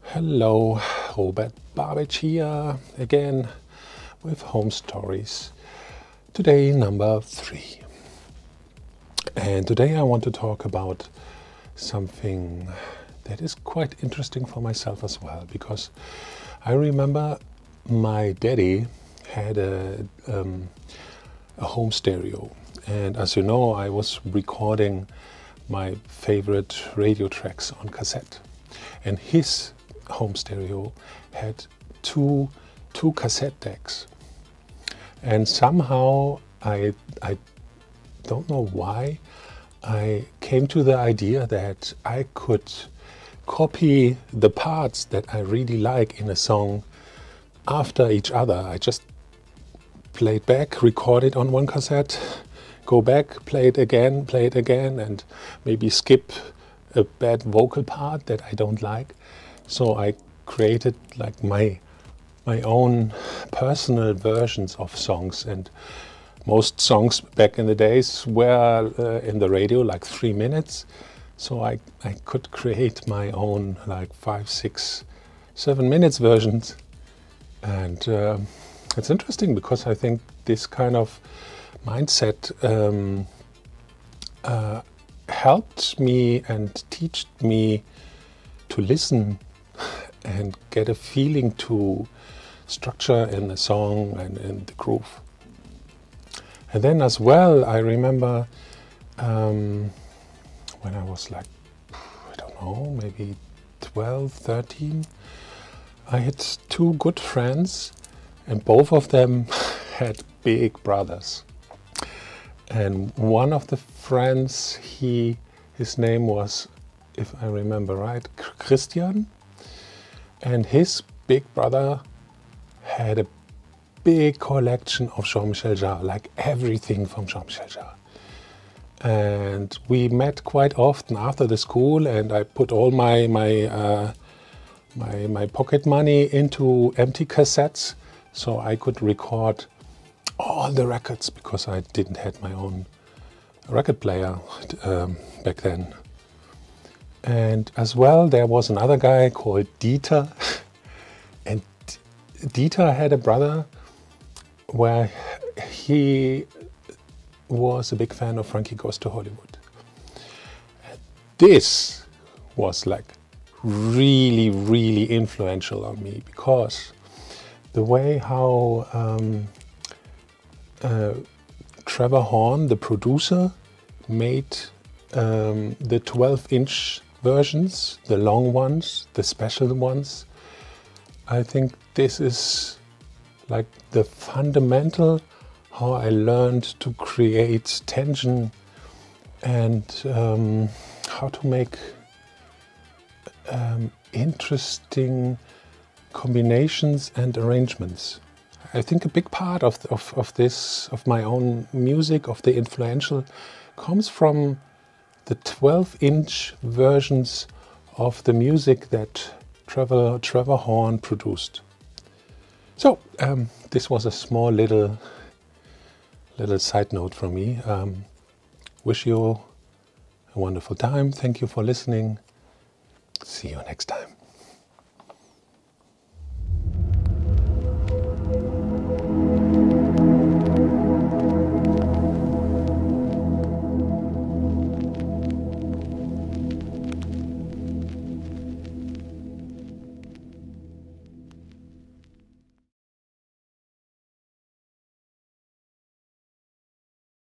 Hello, Babicz here again with home stories. Today number 3. And today I want to talk about something that is quite interesting for myself as well, because I remember my daddy had a home stereo, and as you know, I was recording my favorite radio tracks on cassette, and his home stereo had two cassette decks, and somehow I don't know why I came to the idea that I could copy the parts that I really like in a song after each other. I just play it back, record it on one cassette, go back, play it again, and maybe skip a bad vocal part that I don't like. So I created like my own personal versions of songs, and most songs back in the days were in the radio like 3 minutes. So I could create my own like 5, 6, 7 minutes versions. And it's interesting because I think this kind of mindset helped me and taught me to listen and get a feeling to structure in the song and in the groove. And then as well, I remember when I was like, I don't know, maybe 12, 13, I had 2 good friends, and both of them had big brothers. And one of the friends, his name was, if I remember right, Christian, and his big brother had a big collection of Jean-Michel Jarre, like everything from Jean-Michel Jarre. And we met quite often after the school, and I put all my pocket money into empty cassettes so I could record all the records, because I didn't have my own record player back then. And as well, there was another guy called Dieter, and Dieter had a brother where he was a big fan of Frankie Goes to Hollywood. And this was like really influential on me, because the way how Trevor Horn, the producer, made the 12-inch versions, the long ones, the special ones. I think this is like the fundamental how I learned to create tension and how to make interesting combinations and arrangements. I think a big part of this, of my own music, of the influential, comes from the 12-inch versions of the music that Trevor Horn produced. So this was a small little side note from me. Wish you a wonderful time. Thank you for listening. See you next time.